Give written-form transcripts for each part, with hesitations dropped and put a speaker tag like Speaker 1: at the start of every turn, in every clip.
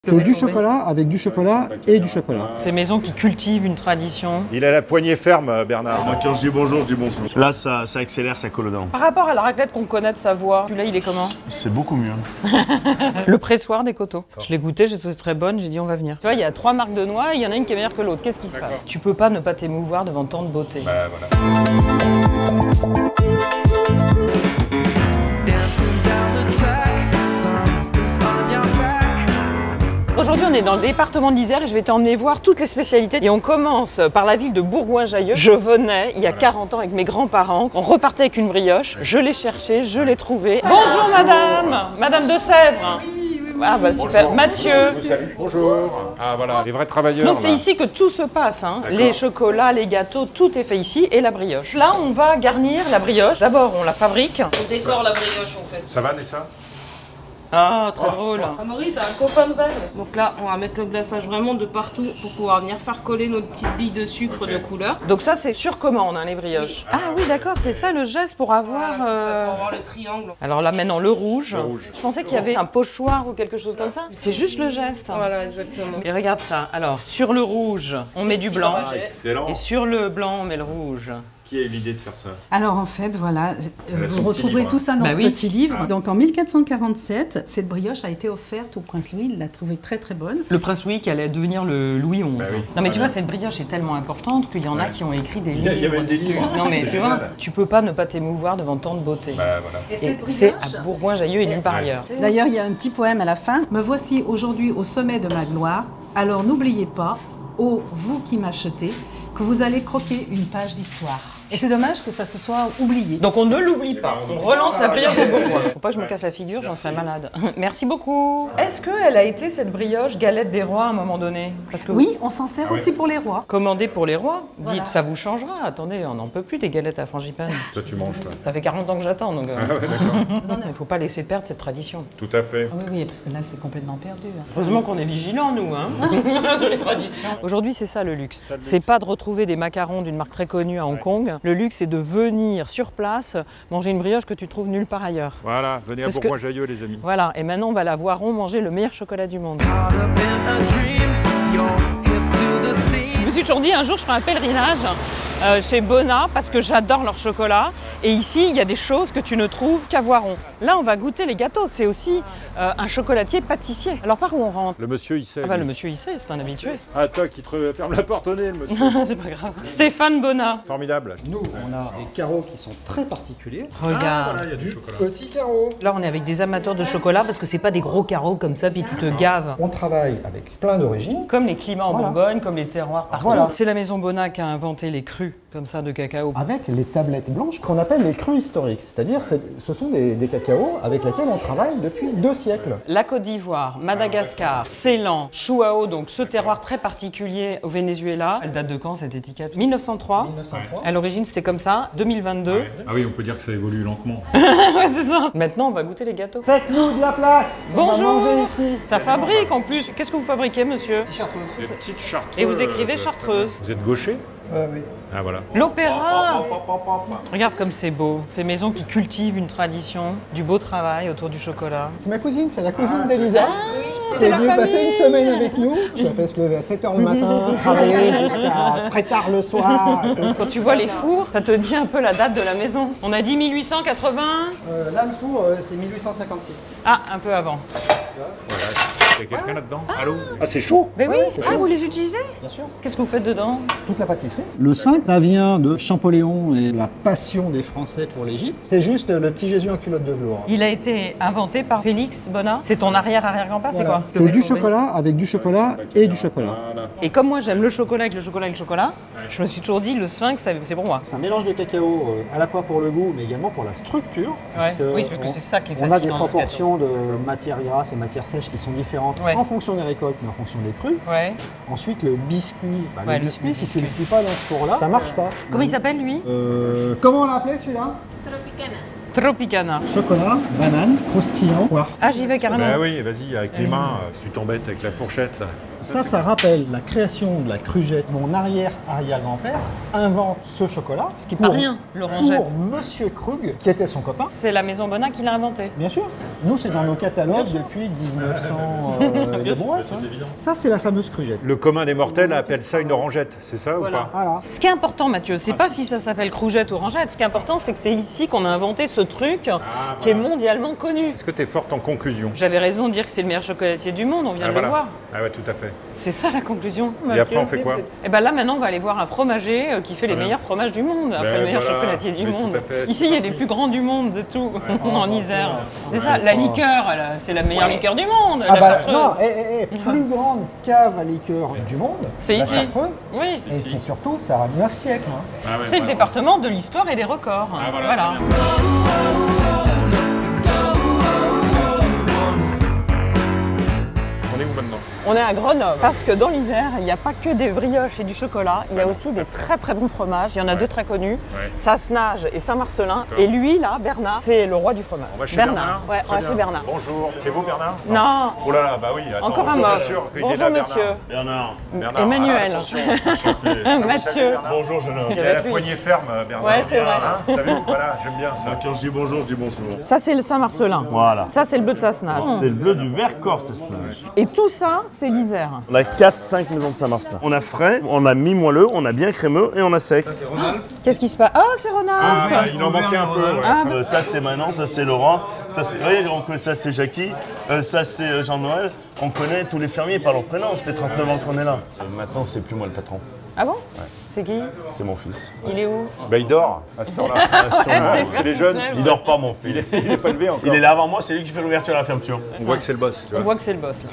Speaker 1: C'est du chocolat avec du chocolat et du chocolat.
Speaker 2: C'est maison qui cultive une tradition.
Speaker 3: Il a la poignée ferme, Bernard.
Speaker 4: Moi, quand je dis bonjour, je dis bonjour. Là, ça accélère, ça colle aux dents.
Speaker 2: Par rapport à la raclette qu'on connaît de Savoie, celui-là, il est comment?
Speaker 4: C'est beaucoup mieux.
Speaker 2: Le pressoir des coteaux. Je l'ai goûté, j'ai trouvé très bonne, j'ai dit on va venir. Tu vois, il y a 3 marques de noix, il y en a une qui est meilleure que l'autre. Qu'est-ce qui se passe? Tu peux pas ne pas t'émouvoir devant tant de beauté.
Speaker 3: Bah voilà.
Speaker 2: Aujourd'hui, on est dans le département de l'Isère et je vais t'emmener voir toutes les spécialités. Et on commence par la ville de Bourgoin-Jallieu. Je venais il y a 40 ans avec mes grands-parents. On repartait avec une brioche. Je l'ai cherchée, je l'ai trouvée. Bonjour madame, madame de Sèvres.
Speaker 5: Oui.
Speaker 2: Ah bah super.
Speaker 3: Bonjour.
Speaker 2: Mathieu.
Speaker 3: Je vous salue. Bonjour. Ah voilà, les vrais travailleurs.
Speaker 2: Donc c'est
Speaker 3: là.
Speaker 2: ici que tout se passe, hein. Les chocolats, les gâteaux, tout est fait ici et la brioche. Là, on va garnir la brioche. D'abord, on la fabrique.
Speaker 5: On décore la brioche en fait.
Speaker 3: Ça va, Nessa?
Speaker 2: Ah, très drôle.
Speaker 5: Amaury, t'as un copain de veine. Donc là, on va mettre le glaçage vraiment de partout pour pouvoir venir faire coller nos petites billes de sucre de couleur.
Speaker 2: Donc ça, c'est sur commande, hein, les brioches. Ah oui, d'accord, c'est ça le geste pour avoir...
Speaker 5: Voilà, c'est ça, pour avoir le triangle.
Speaker 2: Alors là, maintenant, le rouge.
Speaker 3: Le rouge.
Speaker 2: Je pensais qu'il y avait un pochoir ou quelque chose comme ça. C'est juste le geste.
Speaker 5: Voilà, exactement.
Speaker 2: Et regarde ça. Alors, sur le rouge, on met du
Speaker 5: Petit
Speaker 2: blanc.
Speaker 5: barbecue.
Speaker 3: Excellent.
Speaker 2: Et sur le blanc, on met le rouge.
Speaker 3: Qui a eu l'idée de faire ça?
Speaker 6: Alors en fait, voilà,
Speaker 3: Elle a son
Speaker 6: vous
Speaker 3: petit
Speaker 6: retrouverez
Speaker 3: livre.
Speaker 6: tout ça dans
Speaker 2: Bah
Speaker 6: ce
Speaker 2: oui.
Speaker 6: petit livre. Donc en 1447, cette brioche a été offerte au prince Louis, il l'a trouvée très très bonne.
Speaker 2: Le prince Louis qui allait devenir le Louis XI.
Speaker 3: Bah oui.
Speaker 2: Non mais tu
Speaker 3: Voilà.
Speaker 2: vois, cette brioche est tellement importante qu'il y en a qui ont écrit des
Speaker 3: Il
Speaker 2: livres.
Speaker 3: y a même des
Speaker 2: dessus.
Speaker 3: livres.
Speaker 2: Non mais
Speaker 3: C'est
Speaker 2: tu vois,
Speaker 3: génial.
Speaker 2: tu peux pas ne pas t'émouvoir devant tant de beauté.
Speaker 3: Bah voilà.
Speaker 6: Et
Speaker 2: Et
Speaker 6: cette
Speaker 2: c'est
Speaker 6: brioche,
Speaker 2: à Bourgoin-Jallieu et nulle part ailleurs.
Speaker 6: d'ailleurs il y a un petit poème à la fin. Me voici aujourd'hui au sommet de ma gloire, alors n'oubliez pas, ô vous qui m'achetez, que vous allez croquer une page d'histoire. Et c'est dommage que ça se soit oublié.
Speaker 2: Donc on ne l'oublie pas, on relance la brioche de Bourgoin. Faut pas que je me casse la figure, j'en serais malade. Merci beaucoup. Est-ce qu'elle a été cette brioche galette des rois à un moment donné? Parce que
Speaker 6: Oui, on s'en sert aussi pour les rois.
Speaker 2: commandée pour les rois, dites
Speaker 6: Voilà.
Speaker 2: ça vous changera. Attendez, on n'en peut plus des galettes à frangipane.
Speaker 3: Toi, tu manges, toi.
Speaker 2: Ça fait 40 ans que j'attends, donc
Speaker 3: Ah ouais, d'accord.
Speaker 2: il faut pas laisser perdre cette tradition.
Speaker 3: Tout à fait.
Speaker 6: Oui, oui, parce que là c'est complètement perdu.
Speaker 2: Heureusement qu'on est vigilants, nous, hein, sur les traditions. Aujourd'hui, c'est ça le luxe. C'est pas de retrouver des macarons d'une marque très connue à Hong Kong. Le luxe, c'est de venir sur place manger une brioche que tu trouves nulle part ailleurs.
Speaker 3: Voilà, venez à
Speaker 2: C'est ce que-
Speaker 3: Bourgoin-Jallieu, les amis.
Speaker 2: Voilà, et maintenant, on va la voir rond manger le meilleur chocolat du monde. Je me suis toujours dit, un jour, je ferai un pèlerinage chez Bona parce que j'adore leur chocolat. Et ici, il y a des choses que tu ne trouves qu'à Voiron. Là, on va goûter les gâteaux. C'est aussi un chocolatier pâtissier. Alors, par où on rentre?
Speaker 3: Le monsieur, il sait.
Speaker 2: Ah bah,
Speaker 3: lui.
Speaker 2: le monsieur, il sait, c'est un habitué.
Speaker 3: Ah, toc, il te ferme la porte au nez, le monsieur.
Speaker 2: C'est pas grave. Stéphane Bona.
Speaker 3: Formidable.
Speaker 1: Nous, on a des carreaux qui sont très particuliers.
Speaker 2: Regarde.
Speaker 3: Voilà, il y a du chocolat.
Speaker 1: Petits carreaux.
Speaker 2: Là, on est avec des amateurs de chocolat parce que c'est pas des gros carreaux comme ça, puis tu te gaves.
Speaker 1: On travaille avec plein d'origines.
Speaker 2: Comme les climats en
Speaker 1: Voilà.
Speaker 2: Bourgogne, comme les terroirs partout.
Speaker 1: Voilà.
Speaker 2: C'est la maison Bona qui a inventé les crus comme ça de cacao.
Speaker 1: Avec les tablettes blanches qu'on appelle les crus historiques. C'est-à-dire, ce sont des cacaos avec lesquels on travaille depuis 2 siècles.
Speaker 2: La Côte d'Ivoire, Madagascar, Ceylan, Chouao, donc ce terroir très particulier au Venezuela. Elle date de quand cette étiquette? 1903.
Speaker 1: 1903.
Speaker 2: À l'origine, c'était comme ça. 2022.
Speaker 4: Ah oui, on peut dire que ça évolue lentement.
Speaker 2: Ouais, c'est ça. Maintenant, on va goûter les gâteaux.
Speaker 1: Faites-nous de la place. On va
Speaker 2: Bonjour.
Speaker 1: manger ici.
Speaker 2: Ça fabrique en plus. Qu'est-ce que vous fabriquez, monsieur?
Speaker 1: Chartreuse.
Speaker 3: Des petites chartreuses.
Speaker 2: Et vous écrivez chartreuse.
Speaker 3: Vous êtes gaucher?
Speaker 1: Oui.
Speaker 3: Ah, voilà.
Speaker 2: L'opéra. Regarde comme c'est beau. Ces maisons qui cultivent une tradition, du beau travail autour du chocolat.
Speaker 1: C'est ma cousine, c'est la cousine d'Elisa.
Speaker 2: c'est
Speaker 1: Qui est
Speaker 2: la
Speaker 1: venue
Speaker 2: famille.
Speaker 1: passer une semaine avec nous. Je la fais se lever à 7h le matin, travailler jusqu'à très tard le soir.
Speaker 2: Quand tu vois les fours, ça te dit un peu la date de la maison. On a dit 1880.
Speaker 1: Là, le four, c'est 1856.
Speaker 2: Ah, un peu avant.
Speaker 3: Voilà. Il y a quelqu'un là-dedans? Allô? Ah, c'est chaud?
Speaker 2: Mais oui,
Speaker 1: Ouais, c'est
Speaker 2: ah,
Speaker 1: chaud.
Speaker 2: vous les utilisez?
Speaker 1: Bien sûr.
Speaker 2: Qu'est-ce que vous faites dedans?
Speaker 1: Toute la pâtisserie. Le sphinx, ça vient de Champollion et la passion des Français pour l'Égypte. C'est juste le petit Jésus en culotte de velours.
Speaker 2: Il a été inventé par Félix Bona. C'est ton arrière-arrière-grand-père, c'est quoi?
Speaker 1: C'est du chocolat avec du chocolat et du chocolat.
Speaker 3: Voilà.
Speaker 2: Et comme moi j'aime le chocolat avec le chocolat et le chocolat, je me suis toujours dit le sphinx c'est pour moi.
Speaker 1: C'est un mélange de cacao à la fois pour le goût, mais également pour la structure.
Speaker 2: Oui, parce que c'est ça qui est
Speaker 1: On a
Speaker 2: fascinant
Speaker 1: des
Speaker 2: dans ce
Speaker 1: proportions de matières grasses et matières sèches qui sont différentes
Speaker 2: Ouais.
Speaker 1: en fonction des récoltes, mais en fonction des crus.
Speaker 2: Ouais.
Speaker 1: Ensuite, le biscuit.
Speaker 2: Ouais,
Speaker 1: le
Speaker 2: le
Speaker 1: biscuit, si tu ne le
Speaker 2: biscuit.
Speaker 1: cuis pas dans ce four-là, ça marche pas.
Speaker 2: Comment il s'appelle lui?
Speaker 1: Comment on l'a appelé celui-là?
Speaker 2: Tropicana.
Speaker 1: Chocolat, banane, croustillant, poire.
Speaker 2: Ah, j'y vais carrément.
Speaker 3: Bah oui, vas-y, avec les mains, si tu t'embêtes avec la fourchette là.
Speaker 1: Ça rappelle la création de la crugette. Mon arrière-arrière-grand-père invente ce chocolat.
Speaker 2: Ce qui n'est pas rien, l'orangette.
Speaker 1: Pour Monsieur Krug, qui était son copain.
Speaker 2: C'est la maison Bonin qui l'a inventé.
Speaker 1: Bien sûr. Nous, c'est dans nos catalogues depuis 1900.
Speaker 2: Bien sûr.
Speaker 1: Ça, c'est la fameuse crugette.
Speaker 3: Le commun des mortels appelle ça une orangette, c'est ça ou pas?
Speaker 1: Voilà.
Speaker 2: Ce qui est important, Mathieu, c'est pas si ça s'appelle crougette ou orangette. Ce qui est important, c'est que c'est ici qu'on a inventé ce truc qui est mondialement connu.
Speaker 3: Est-ce que tu es forte en conclusion?
Speaker 2: J'avais raison de dire que c'est le meilleur chocolatier du monde, on vient de le voir.
Speaker 3: Ah ouais, tout à fait.
Speaker 2: C'est ça la conclusion.
Speaker 3: Et après, on fait quoi?
Speaker 2: Et ben là, maintenant, on va aller voir un fromager qui fait les meilleurs fromages du monde, après le meilleur chocolatier du monde. Ici, il y a les plus grands du monde de tout, en Isère. C'est ça, la liqueur, c'est la meilleure liqueur du monde, la Chartreuse.
Speaker 1: Non, plus grande cave à liqueur du monde,
Speaker 2: c'est
Speaker 1: la
Speaker 2: ici.
Speaker 1: Chartreuse.
Speaker 2: Oui.
Speaker 1: Et c'est surtout, ça a 9 siècles. Hein.
Speaker 3: Ah ouais,
Speaker 2: C'est le département de l'histoire et des records. Voilà.
Speaker 3: On est où maintenant?
Speaker 2: On est à Grenoble parce que dans l'Isère, il n'y a pas que des brioches et du chocolat, il y a aussi des très très bons fromages. Il y en a deux très connus, Sassenage et Saint-Marcelin. Et lui, là, Bernard, c'est le roi du fromage.
Speaker 3: On va chez Bernard?
Speaker 2: Ouais, on va chez Bernard.
Speaker 3: Bonjour, c'est vous Bernard?
Speaker 2: Non.
Speaker 3: Oh là là, bah oui, attends,
Speaker 2: Encore un
Speaker 3: bonjour,
Speaker 2: mot.
Speaker 3: bien sûr qu'il est
Speaker 2: Bonjour
Speaker 3: là,
Speaker 2: monsieur.
Speaker 3: Bernard.
Speaker 2: Emmanuel.
Speaker 3: Attention, enchanté.
Speaker 2: Mathieu.
Speaker 3: Bonjour jeune homme.
Speaker 2: Il y
Speaker 3: Il
Speaker 2: avait
Speaker 3: a la
Speaker 2: plus.
Speaker 3: poignée ferme, Bernard.
Speaker 2: Ouais, c'est vrai.
Speaker 3: Hein, t'as vu? Voilà, j'aime bien ça.
Speaker 4: Quand je dis bonjour, je dis bonjour.
Speaker 2: Ça, c'est le Saint-Marcelin.
Speaker 4: Voilà.
Speaker 2: Ça, c'est le bleu de Sassenage.
Speaker 4: C'est le bleu du Vercors, c'est Sassenage.
Speaker 2: Et tout ça, c'est l'Isère.
Speaker 4: On a 4-5 maisons de Saint-Marcelin. On a frais, on a mi-moelleux, on a bien crémeux et on a sec.
Speaker 2: Qu'est-ce qui se passe? Oh, c'est Renard.
Speaker 3: Ah, il en manquait un peu. Ouais.
Speaker 2: Ah,
Speaker 4: Ça c'est Manon, ça c'est Laurent, ça c'est ça c'est Jackie, ça c'est Jean-Noël. On connaît tous les fermiers par leur prénom, ça fait 39 ans qu'on est là. Maintenant c'est plus moi le patron,
Speaker 2: Ah bon? C'est qui?
Speaker 4: c'est mon fils.
Speaker 2: Il est où?
Speaker 3: Bah il dort à ce temps-là. C'est les jeunes, tu
Speaker 4: Il
Speaker 3: sais.
Speaker 4: dort pas mon
Speaker 3: Il
Speaker 4: fils.
Speaker 3: est pas levé encore.
Speaker 4: Il est là avant moi, c'est lui qui fait l'ouverture et la fermeture.
Speaker 3: On voit que c'est le boss, tu
Speaker 2: On
Speaker 3: vois.
Speaker 2: voit que c'est le boss.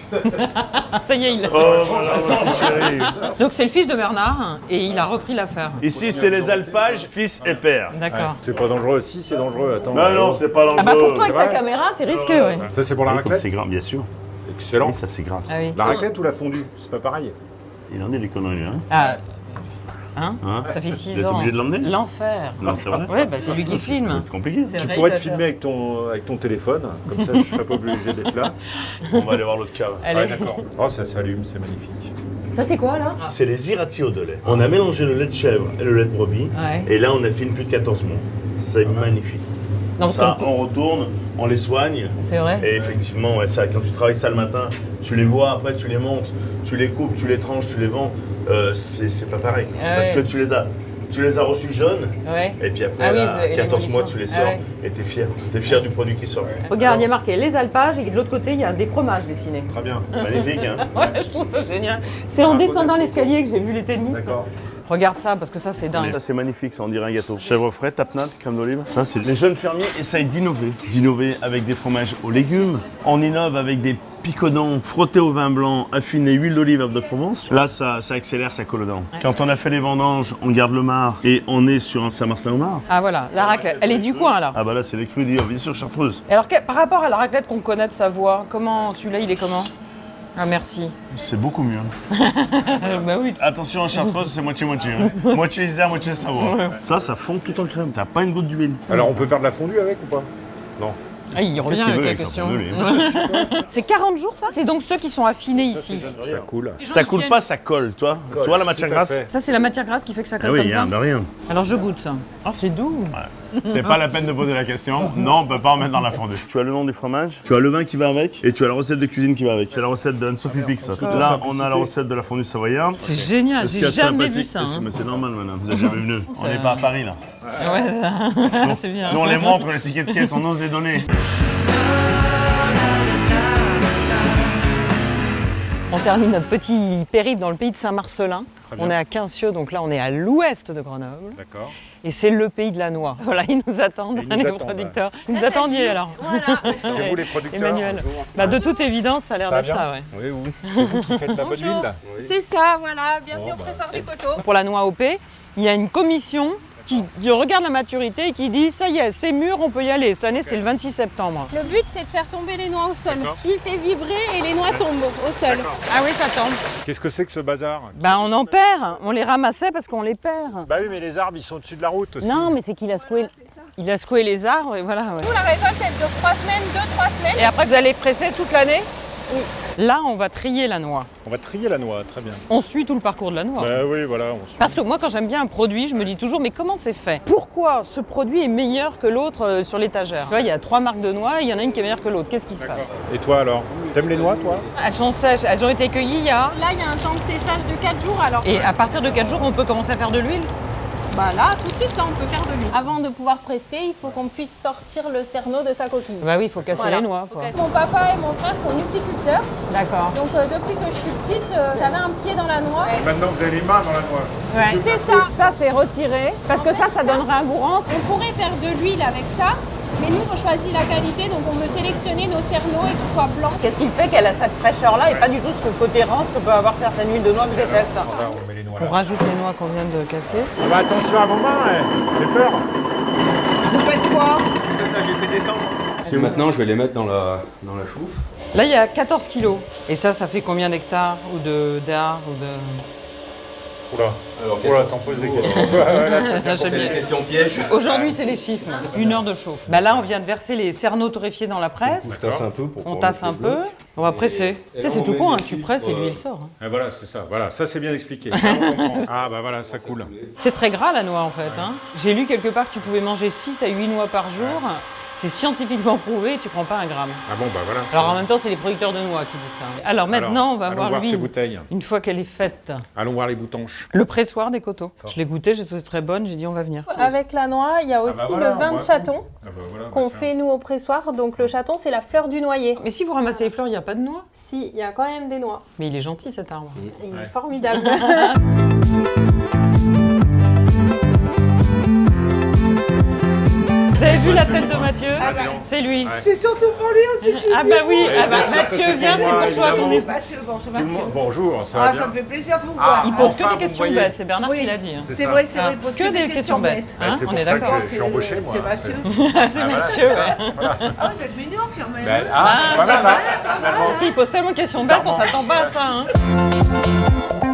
Speaker 2: Là. Ça y est, il l'a.
Speaker 4: Oh voilà, mon chéri.
Speaker 2: Donc c'est le fils de Bernard et il a repris l'affaire.
Speaker 4: Ici c'est les alpages, fils et père.
Speaker 2: D'accord.
Speaker 3: C'est pas dangereux, si c'est dangereux, attends.
Speaker 4: Non, non, c'est pas dangereux.
Speaker 2: Ah bah pour toi avec ta
Speaker 3: vrai
Speaker 2: caméra, c'est risqué, ouais.
Speaker 3: Ça c'est pour la
Speaker 4: Oui, comme
Speaker 3: raclette?
Speaker 4: c'est grand, bien sûr.
Speaker 3: Excellent.
Speaker 4: Oui, ça c'est grave.
Speaker 2: Ah oui.
Speaker 3: La raclette ou la fondue? C'est pas pareil.
Speaker 4: Il en est des conneries, hein.
Speaker 2: Ah. Hein?
Speaker 4: Hein
Speaker 2: Ça fait
Speaker 4: Vous
Speaker 2: 6
Speaker 4: êtes
Speaker 2: ans.
Speaker 4: obligé de l'emmener?
Speaker 2: L'enfer.
Speaker 4: Non, c'est vrai.
Speaker 2: Ouais, bah c'est lui qui filme.
Speaker 4: C'est compliqué.
Speaker 2: C'est
Speaker 3: Tu
Speaker 2: le
Speaker 3: pourrais te
Speaker 2: réalisateur.
Speaker 3: filmer avec ton téléphone, comme ça je serais pas obligé d'être là.
Speaker 4: On va aller voir l'autre cave.
Speaker 2: Allez.
Speaker 3: Ouais, d'accord. Oh, ça s'allume, c'est magnifique.
Speaker 2: Ça c'est quoi là?
Speaker 4: C'est les irrati au de lait. On a mélangé le lait de chèvre et le lait de brebis.
Speaker 2: Ouais.
Speaker 4: Et là, on a fait une plus de 14 mois. C'est magnifique.
Speaker 2: Non, parce
Speaker 4: Ça,
Speaker 2: qu'on-
Speaker 4: on retourne, on les soigne.
Speaker 2: C'est vrai.
Speaker 4: Et effectivement, ouais, ça, quand tu travailles ça le matin, tu les vois, après tu les montes, tu les coupes, tu les tranches, tu les vends. C'est pas pareil.
Speaker 2: Ah
Speaker 4: Parce
Speaker 2: ouais.
Speaker 4: que tu les as reçus jeunes.
Speaker 2: Ouais.
Speaker 4: Et puis après,
Speaker 2: Ah oui,
Speaker 4: là,
Speaker 2: vous avez
Speaker 4: 14 mois,
Speaker 2: l'évolution.
Speaker 4: tu les
Speaker 2: Ah
Speaker 4: sors
Speaker 2: ouais.
Speaker 4: et t'es fier. T'es fier du produit qui sort.
Speaker 2: Regarde, il y a marqué les alpages et de l'autre côté, il y a des fromages dessinés.
Speaker 3: Très bien.
Speaker 4: Magnifique, hein.
Speaker 2: Ouais, je trouve ça génial. C'est en descendant l'escalier que j'ai vu les tennis.
Speaker 3: D'accord.
Speaker 2: Regarde ça, parce que ça, c'est dingue.
Speaker 4: Ça c'est magnifique, ça on dirait un gâteau. Chèvre frais, tapenade, crème d'olive. Ça c'est les jeunes fermiers essayent d'innover. D'innover avec des fromages aux légumes. On innove avec des picodons frottés au vin blanc, affinés huile d'olive herbe de Provence. Là ça accélère, ça colle aux dents. Quand on a fait les vendanges, on garde le marc et on est sur un Saint-Marcelin au marc.
Speaker 2: Ah voilà, la raclette. Elle est du coin là.
Speaker 4: Ah bah là c'est les crus d'hier, bien sûr chartreuse.
Speaker 2: Et alors, par rapport à la raclette qu'on connaît de Savoie, comment celui-là, il est comment? Ah merci.
Speaker 4: C'est beaucoup mieux.
Speaker 2: Bah oui.
Speaker 4: Attention, en chartreuse c'est moitié-moitié. Hein. Moitié Isère, moitié Savoie. Ça fond tout en crème, t'as pas une goutte d'huile.
Speaker 3: Alors on peut faire de la fondue avec ou pas? Non.
Speaker 2: Ah, il revient
Speaker 4: Qu'est-ce qu'il
Speaker 2: avec
Speaker 4: veut
Speaker 2: la
Speaker 4: avec sa
Speaker 2: question.
Speaker 4: fondue,
Speaker 2: C'est 40 jours ça? C'est donc ceux qui sont affinés ici.
Speaker 3: Ça coule.
Speaker 4: Ça coule pas, ça colle, toi. Tu vois la matière
Speaker 3: Tout à
Speaker 4: grasse?
Speaker 3: fait.
Speaker 2: Ça c'est la matière grasse qui fait que ça
Speaker 4: Ah
Speaker 2: colle
Speaker 4: oui,
Speaker 2: comme ça.
Speaker 4: de rien.
Speaker 2: Alors je goûte ça. Oh c'est doux.
Speaker 4: C'est pas la peine de poser la question. Non, on peut pas en mettre dans la fondue. Tu as le nom du fromage, tu as le vin qui va avec, et tu as la recette de cuisine qui va avec. C'est la recette d'Anne-Sophie Pix. Là, on a la recette de la fondue savoyarde.
Speaker 2: C'est génial,
Speaker 4: Ce qu'il y
Speaker 2: j'ai
Speaker 4: a de
Speaker 2: jamais vu
Speaker 4: sympathique,
Speaker 2: ça. hein.
Speaker 4: mais c'est normal, madame. Vous êtes jamais venu. On n'est pas à Paris, là.
Speaker 2: Ouais, c'est bien.
Speaker 4: Nous, on les montre, les tickets de caisse, on ose les donner.
Speaker 2: On termine notre petit périple dans le pays de Saint-Marcelin.
Speaker 3: bien.
Speaker 2: On est à Quincieux, donc là on est à l'ouest de Grenoble.
Speaker 3: D'accord.
Speaker 2: Et c'est le pays de la noix. Voilà, ils nous attendent,
Speaker 3: Ils nous
Speaker 2: les
Speaker 3: attendent,
Speaker 2: producteurs. Vous nous attendiez alors.
Speaker 5: Voilà.
Speaker 3: C'est vous les producteurs.
Speaker 2: Emmanuel.
Speaker 3: Bonjour.
Speaker 2: Bah, de toute évidence, ça a l'air
Speaker 3: Ça va
Speaker 2: d'être
Speaker 3: bien
Speaker 2: ça, ouais.
Speaker 3: Oui, oui. C'est vous qui faites la bonne
Speaker 5: Bonjour.
Speaker 3: huile là?
Speaker 5: C'est ça, voilà. Bienvenue au presseur des coteaux.
Speaker 2: Pour la noix OP, il y a une commission qui regarde la maturité et qui dit ça y est, c'est mûr, on peut y aller. Cette année, c'était le 26 septembre.
Speaker 7: Le but, c'est de faire tomber les noix au sol. Il fait vibrer et les noix tombent au sol.
Speaker 2: Ah oui, ça tombe.
Speaker 3: Qu'est-ce que c'est que ce bazar?
Speaker 2: Bah, on en perd. On les ramassait parce qu'on les perd.
Speaker 3: Bah oui, mais les arbres ils sont au-dessus de la route aussi.
Speaker 2: Non, mais c'est qu'il a secoué. Il a secoué les arbres et voilà. Ouais.
Speaker 7: Nous, la récolte, elle dure 3 semaines, 2-3 semaines.
Speaker 2: Et après, vous allez presser toute l'année?
Speaker 7: Oui.
Speaker 2: Là, on va trier la noix.
Speaker 3: On va trier la noix, très bien.
Speaker 2: On suit tout le parcours de la noix.
Speaker 3: Bah oui, voilà, on suit.
Speaker 2: Parce que moi, quand j'aime bien un produit, je me dis toujours, mais comment c'est fait? Pourquoi ce produit est meilleur que l'autre sur l'étagère? Tu vois, il y a 3 marques de noix, il y en a une qui est meilleure que l'autre. Qu'est-ce qui se passe?
Speaker 3: Et toi alors? T'aimes les noix, toi?
Speaker 2: Elles sont sèches, elles ont été cueillies il y a...
Speaker 7: Là, il y a un temps de séchage de 4 jours. Alors,
Speaker 2: Et à partir de 4 jours, on peut commencer à faire de l'huile?
Speaker 7: bah là, tout de suite, là, on peut faire de l'huile. Avant de pouvoir presser, il faut qu'on puisse sortir le cerneau de sa coquille.
Speaker 2: Bah oui, il faut casser
Speaker 7: Voilà.
Speaker 2: les noix, quoi.
Speaker 7: Mon papa et mon frère sont muciculteurs.
Speaker 2: D'accord.
Speaker 7: Donc, depuis que je suis petite, j'avais un pied dans la noix.
Speaker 3: Maintenant, vous avez les mains dans la noix.
Speaker 2: Ouais.
Speaker 7: C'est ça.
Speaker 2: Ça, c'est retiré, parce que ça donnerait un goût rentre.
Speaker 7: On pourrait faire de l'huile avec ça, mais nous, on choisit la qualité, donc on veut sélectionner nos cerneaux et qu'ils soient blancs.
Speaker 2: Qu'est-ce qui fait qu'elle a cette fraîcheur-là et pas du tout ce côté rance que peut avoir certaines huiles de noix que je déteste?
Speaker 3: Là, on met les noix
Speaker 2: On
Speaker 3: là.
Speaker 2: rajoute les noix qu'on vient de casser.
Speaker 3: Ah bah, attention à vos mains, j'ai peur.
Speaker 2: Vous faites quoi?
Speaker 3: Là, j'ai fait descendre.
Speaker 8: Et maintenant, je vais les mettre dans la chouffe.
Speaker 2: Là, il y a 14 kilos. Et ça fait combien d'hectares ou d'arts ou de...
Speaker 3: Oula,
Speaker 8: Alors,
Speaker 3: oula, t'en poses des questions. Toi, là, c'est
Speaker 2: Là,
Speaker 8: c'est
Speaker 2: j'aime
Speaker 8: les
Speaker 2: bien.
Speaker 8: questions pièges.
Speaker 2: Aujourd'hui, c'est les chiffres. 1 heure de chauffe. Bah là, on vient de verser les cerneaux torréfiés dans la presse.
Speaker 8: Je tasse un peu pour
Speaker 2: On
Speaker 8: pouvoir
Speaker 2: tasse
Speaker 8: mettre
Speaker 2: un
Speaker 8: le
Speaker 2: peu.
Speaker 8: bloc.
Speaker 2: On va presser. Tu sais,
Speaker 8: là,
Speaker 2: c'est
Speaker 8: on
Speaker 2: tout
Speaker 8: met
Speaker 2: con,
Speaker 8: des
Speaker 2: hein. Tu
Speaker 8: petits
Speaker 2: presses et
Speaker 8: pour,
Speaker 2: l'huile sort. Hein.
Speaker 3: Ah, voilà, c'est ça. Voilà, ça c'est bien expliqué. Là, on comprend. Ah bah voilà, ça coule.
Speaker 2: C'est très gras la noix en fait. Hein. J'ai lu quelque part que tu pouvais manger 6 à 8 noix par jour. C'est scientifiquement prouvé, tu prends pas un gramme.
Speaker 3: Ah bon, bah voilà.
Speaker 2: Alors en même temps, c'est les producteurs de noix qui disent ça. Alors maintenant, on va
Speaker 3: allons
Speaker 2: voir
Speaker 3: voir ces
Speaker 2: l'huile.
Speaker 3: bouteilles.
Speaker 2: Une fois qu'elle est faite.
Speaker 3: Allons voir les boutonches.
Speaker 2: Le pressoir des coteaux. Je l'ai goûté, j'ai trouvé très bonne, j'ai dit on va venir.
Speaker 7: Avec la noix, il y a aussi
Speaker 3: voilà,
Speaker 7: le vin
Speaker 3: on
Speaker 7: de
Speaker 3: voit.
Speaker 7: chaton
Speaker 3: Ah bah voilà,
Speaker 7: qu'on
Speaker 3: bah,
Speaker 7: fait nous au pressoir. Donc le chaton, c'est la fleur du noyer.
Speaker 2: Mais si vous ramassez les fleurs, il n'y a pas de noix.
Speaker 7: Si, il y a quand même des noix.
Speaker 2: Mais il est gentil cet arbre.
Speaker 7: Il
Speaker 3: Ouais.
Speaker 7: est formidable.
Speaker 2: Vous avez vu la tête de Mathieu?
Speaker 3: dis donc.
Speaker 2: C'est lui.
Speaker 3: Ouais.
Speaker 9: C'est surtout pour lui aussi que je suis
Speaker 2: Ah bah oui,
Speaker 3: Ouais,
Speaker 2: ah bah,
Speaker 3: bien sûr que
Speaker 2: Mathieu,
Speaker 3: c'est
Speaker 2: viens,
Speaker 3: pour
Speaker 2: c'est
Speaker 3: moi,
Speaker 2: pour toi.
Speaker 3: évidemment.
Speaker 9: Mathieu, bonjour
Speaker 3: Tout le
Speaker 9: Mathieu.
Speaker 3: monde- Bonjour, ça va
Speaker 9: Ah,
Speaker 3: bien?
Speaker 9: ça me fait plaisir de vous
Speaker 3: Ah,
Speaker 9: voir.
Speaker 2: Il pose
Speaker 3: Enfin,
Speaker 2: que des
Speaker 3: vous
Speaker 2: questions
Speaker 3: voyez.
Speaker 2: bêtes, c'est Bernard
Speaker 9: Oui.
Speaker 2: qui l'a dit. Hein.
Speaker 9: C'est vrai, c'est
Speaker 2: Ah,
Speaker 9: vrai, il pose
Speaker 2: que des questions bêtes. Hein,
Speaker 3: c'est
Speaker 2: on
Speaker 3: pour
Speaker 2: est
Speaker 3: ça que
Speaker 2: d'accord.
Speaker 3: je suis embauché, moi.
Speaker 9: C'est Mathieu.
Speaker 2: C'est Mathieu, ouais.
Speaker 9: Ah, vous êtes mignon quand même.
Speaker 3: Ben, ah, c'est pas mal, hein, finalement.
Speaker 2: Parce qu'il pose tellement de questions bêtes, on s'attend pas à ça. Hein.